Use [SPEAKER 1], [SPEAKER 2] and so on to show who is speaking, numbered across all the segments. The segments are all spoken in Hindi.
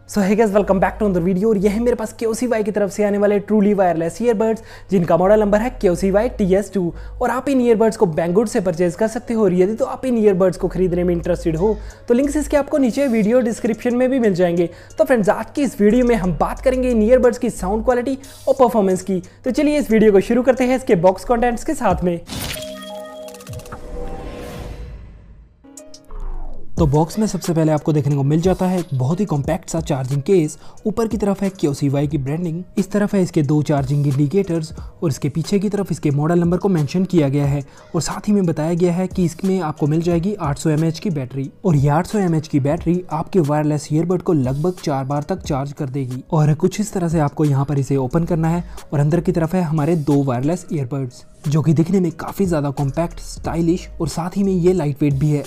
[SPEAKER 1] So hey guys, welcome back to another video. और यह है मेरे पास QCY की तरफ से आने वाले ट्रूली वायरलेस ईयरबड्स, जिनका मॉडल नंबर है QCY TS2। और आप इन ईयरबड्स को बैंगगुड से परचेज कर सकते हो। और यदि तो आप इन ईयरबड्स को खरीदने में इंटरेस्टेड हो तो लिंक्स इसके आपको नीचे वीडियो डिस्क्रिप्शन में भी मिल जाएंगे। तो फ्रेंड्स, आज की इस वीडियो में हम बात करेंगे इन ईयरबड्स की साउंड क्वालिटी और परफॉर्मेंस की। तो चलिए इस वीडियो को शुरू करते हैं इसके बॉक्स कॉन्टेंट्स के साथ में। तो बॉक्स में सबसे पहले आपको देखने को मिल जाता है एक बहुत ही कॉम्पैक्ट सा चार्जिंग केस। ऊपर की तरफ है QCY की ब्रांडिंग, इस तरफ है इसके 2 चार्जिंग इंडिकेटर्स और इसके पीछे की तरफ इसके मॉडल नंबर को मेंशन किया गया है। और साथ ही में बताया गया है कि इसमें आपको मिल जाएगी 800 mAh की बैटरी। और ये 800 mAh की बैटरी आपके वायरलेस ईयरबड को लगभग 4 बार तक चार्ज कर देगी। और कुछ इस तरह से आपको यहाँ पर इसे ओपन करना है और अंदर की तरफ है हमारे 2 वायरलेस ईयरबड्स, जो कि दिखने में काफी ज्यादा कॉम्पैक्ट, स्टाइलिश और साथ ही में ये लाइट वेट भी है।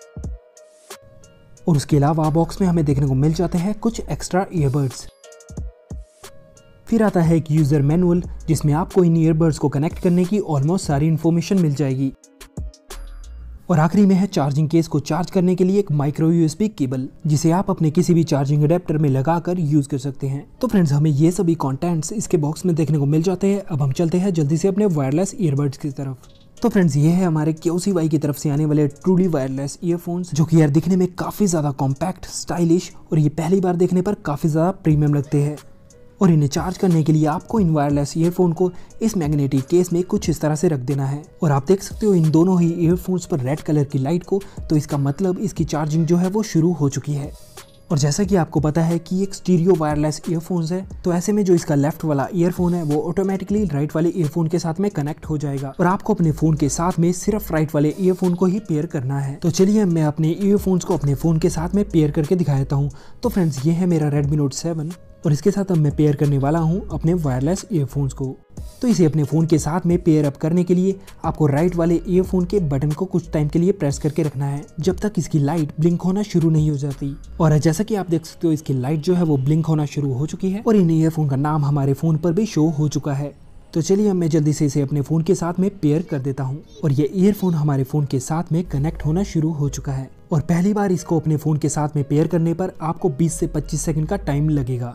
[SPEAKER 1] और उसके अलावा बॉक्स में हमें देखने को मिल जाते हैं कुछ एक्स्ट्रा ईयरबड्स। फिर आता है एक यूजर मैनुअल, जिसमें आपको इन ईयरबड्स को कनेक्ट करने की ऑलमोस्ट सारी इन्फॉर्मेशन मिल जाएगी। और आखिरी में है चार्जिंग केस को चार्ज करने के लिए एक माइक्रो USB केबल, जिसे आप अपने किसी भी चार्जिंग अडेप्टर में लगाकर यूज कर सकते हैं। तो फ्रेंड्स, हमें ये सभी कंटेंट्स इसके बॉक्स में देखने को मिल जाते हैं। अब हम चलते हैं जल्दी से अपने वायरलेस ईयरबड्स की तरफ। तो फ्रेंड्स, ये है हमारे QCY की तरफ से आने वाले ट्रूली वायरलेस ईयरफोन्स, जो कि यार दिखने में काफ़ी ज़्यादा कॉम्पैक्ट, स्टाइलिश और ये पहली बार देखने पर काफ़ी ज़्यादा प्रीमियम लगते हैं। और इन्हें चार्ज करने के लिए आपको इन वायरलेस ईयरफोन को इस मैग्नेटिक केस में कुछ इस तरह से रख देना है। और आप देख सकते हो इन दोनों ही ईयरफोन्स पर रेड कलर की लाइट को, तो इसका मतलब इसकी चार्जिंग जो है वो शुरू हो चुकी है। और जैसा कि आपको पता है कि एक स्टीरियो वायरलेस ईयरफोन्स है, तो ऐसे में जो इसका लेफ्ट वाला ईयरफोन है वो ऑटोमेटिकली राइट वाले ईयरफोन के साथ में कनेक्ट हो जाएगा। और आपको अपने फोन के साथ में सिर्फ राइट वाले ईयरफोन को ही पेयर करना है। तो चलिए मैं अपने ईयरफोन्स को अपने फोन के साथ में पेयर करके दिखा देता हूँ। तो फ्रेंड्स, ये है मेरा Redmi Note 7 और इसके साथ अब मैं पेयर करने वाला हूँ अपने वायरलेस ईयरफोन्स को। तो इसे अपने फ़ोन के साथ में पेयर अप करने के लिए आपको राइट वाले ईयरफोन के बटन को कुछ टाइम के लिए प्रेस करके रखना है, जब तक इसकी लाइट ब्लिंक होना शुरू नहीं हो जाती। और जैसा कि आप देख सकते हो, इसकी लाइट जो है वो ब्लिंक होना शुरू हो चुकी है और इन ईयरफोन का नाम हमारे फ़ोन पर भी शो हो चुका है। तो चलिए अब मैं जल्दी से इसे अपने फ़ोन के साथ में पेयर कर देता हूँ। और ये ईयरफोन हमारे फ़ोन के साथ में कनेक्ट होना शुरू हो चुका है। और पहली बार इसको अपने फ़ोन के साथ में पेयर करने पर आपको 20 से 25 सेकंड का टाइम लगेगा।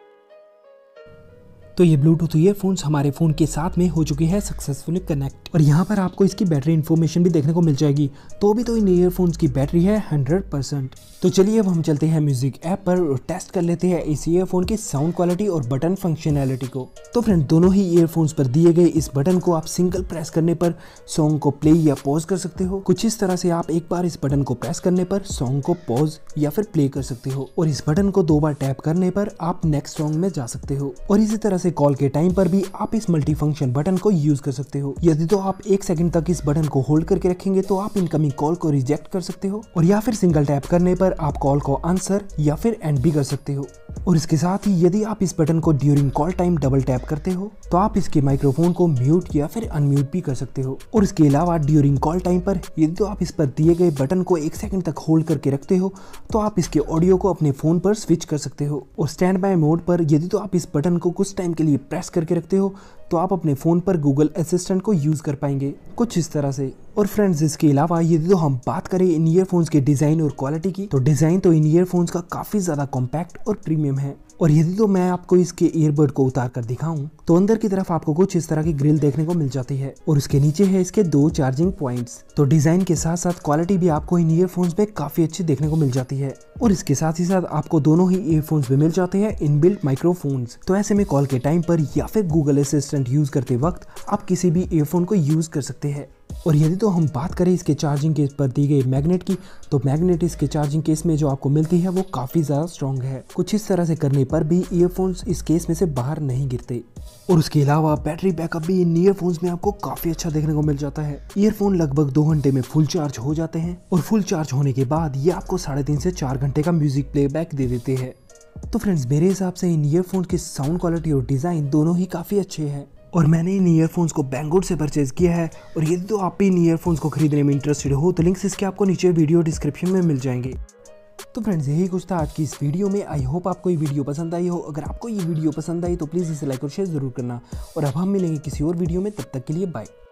[SPEAKER 1] तो ये ब्लूटूथ ईयरफोन्स हमारे फ़ोन के साथ में हो चुकी है सक्सेसफुली कनेक्ट। और यहाँ पर आपको इसकी बैटरी इन्फॉर्मेशन भी देखने को मिल जाएगी। तो अभी तो इन ईयरफोन्स की बैटरी है 100%। तो चलिए अब हम चलते हैं म्यूजिक ऐप पर और टेस्ट कर लेते हैं इस ईयरफोन की साउंड क्वालिटी और बटन फंक्शनैलिटी को। तो फ्रेंड, दोनों ही ईयरफोन्स पर दिए गए इस बटन को आप सिंगल प्रेस करने पर सॉन्ग को प्ले या पॉज कर सकते हो। कुछ इस तरह से आप एक बार इस बटन को प्रेस करने पर सॉन्ग को पॉज या फिर प्ले कर सकते हो। और इस बटन को 2 बार टैप करने पर आप नेक्स्ट सॉन्ग में जा सकते हो। और इसी तरह से कॉल के टाइम पर भी आप इस मल्टी फंक्शन बटन को यूज कर सकते हो। यदि तो आप 1 सेकंड तक इस बटन को होल्ड करके रखेंगे तो आप इनकमिंग कॉल को रिजेक्ट कर सकते हो। और या फिर सिंगल टैप करने पर आप कॉल को आंसर या फिर एंड भी कर सकते हो। और इसके साथ ही यदि आप इस बटन को during call time double tap करते हो तो आप इसके माइक्रोफोन को म्यूट या फिर अनम्यूट भी कर सकते हो। और इसके अलावा ड्यूरिंग कॉल टाइम पर यदि तो आप इस पर दिए गए बटन को 1 सेकंड तक होल्ड करके रखते हो तो आप इसके ऑडियो को अपने फोन पर स्विच कर सकते हो। और स्टैंड बाय मोड पर यदि तो आप इस बटन को कुछ टाइम के लिए प्रेस करके रखते हो तो आप अपने फ़ोन पर गूगल असिस्टेंट को यूज़ कर पाएंगे, कुछ इस तरह से। और फ्रेंड्स, इसके अलावा यदि तो हम बात करें इन ईयरफोन्स के डिज़ाइन और क्वालिटी की, तो डिज़ाइन तो इन ईयरफोन्स का काफ़ी ज़्यादा कॉम्पैक्ट और प्रीमियम है। और यदि तो मैं आपको इसके ईयरबड को उतार कर दिखाऊं तो अंदर की तरफ आपको कुछ इस तरह की ग्रिल देखने को मिल जाती है। और उसके नीचे है इसके 2 चार्जिंग पॉइंट्स। तो डिज़ाइन के साथ साथ क्वालिटी भी आपको इन ईयरफोन्स में काफ़ी अच्छी देखने को मिल जाती है। और इसके साथ ही साथ आपको दोनों ही ईयरफोन्स में मिल जाते हैं इनबिल्ट माइक्रोफोन्स। तो ऐसे में कॉल के टाइम पर या फिर गूगल असिस्टेंट यूज़ करते वक्त आप किसी भी ईयरफोन को यूज़ कर सकते हैं। और यदि तो हम बात करें इसके चार्जिंग केस पर दी गई मैग्नेट की, तो मैग्नेट इसके चार्जिंग केस में जो आपको मिलती है वो काफ़ी ज़्यादा स्ट्रॉन्ग है। कुछ इस तरह से करने पर भी ईयरफोन्स इस केस में से बाहर नहीं गिरते। और उसके अलावा बैटरी बैकअप भी इन ईयरफोन्स में आपको काफ़ी अच्छा देखने को मिल जाता है। ईयरफोन लगभग 2 घंटे में फुल चार्ज हो जाते हैं। और फुल चार्ज होने के बाद ये आपको 3.5 से 4 घंटे का म्यूजिक प्लेबैक दे देते हैं। तो फ्रेंड्स, मेरे हिसाब से इन ईयरफोन्स की साउंड क्वालिटी और डिज़ाइन दोनों ही काफ़ी अच्छे हैं। और मैंने इन ईयरफोन्स को बैंगगुड से परचेज किया है। और यदि तो आप भी इन ईयरफोन्स को खरीदने में इंटरेस्टेड हो तो लिंक्स इसके आपको नीचे वीडियो डिस्क्रिप्शन में मिल जाएंगे। तो फ्रेंड्स, यही कुछ था आज की इस वीडियो में। आई होप आपको ये वीडियो पसंद आई हो। अगर आपको ये वीडियो पसंद आई तो प्लीज़ इसे लाइक और शेयर जरूर करना। और अब हम मिलेंगे किसी और वीडियो में, तब तक के लिए बाय।